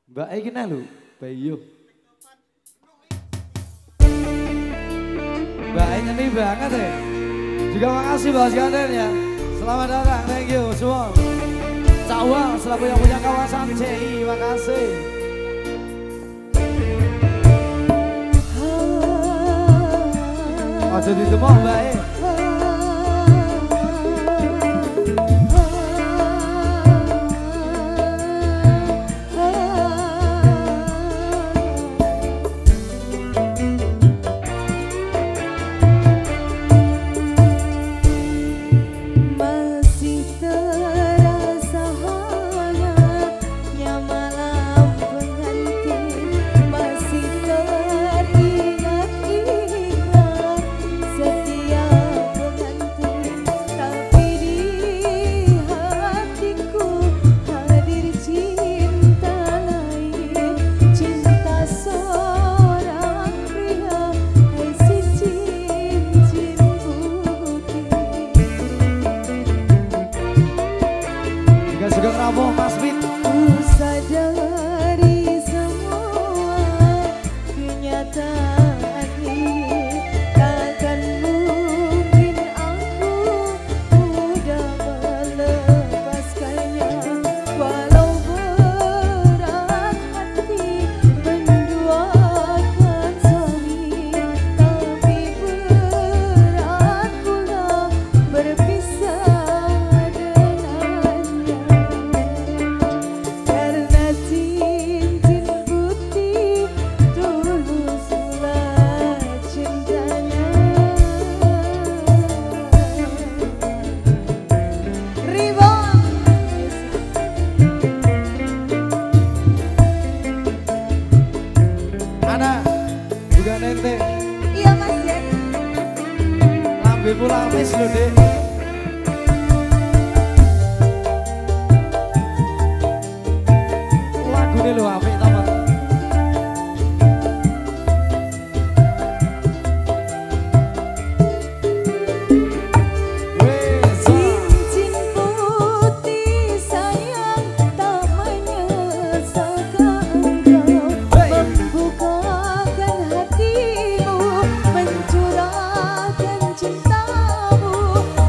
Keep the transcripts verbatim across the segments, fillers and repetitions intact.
Mbak iki nah lho, Bayu. Mbak ini banget ya. Juga makasih bos sekalian ya. Selamat datang, thank you semua. Cawang selaku yang punya kawasan C I, makasih. Aja ditemok Mbak e. Juga Prabowo Mas Win. Ku sadari semua kenyataan ini, takkan mungkin aku mudah melepaskannya. Walau berat hati menduakan suami, tapi berat pula berpisah. Juga nente. Iya Mas Jen. Lambe pulang mis lho Dek. Lagune lho apik ta Mas. Cincin putih sayang tak menyesalkan engkau, membukakan hatimu, mencurahkan cintamu.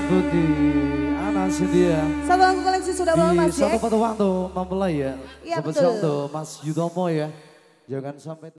Budi Anas dia. Satu lagu koleksi sudah bawa Di Mas satu Jack. foto waktu mempelai ya. Iya, Spesial betul. untuk Mas Yudomo ya. Jangan sampai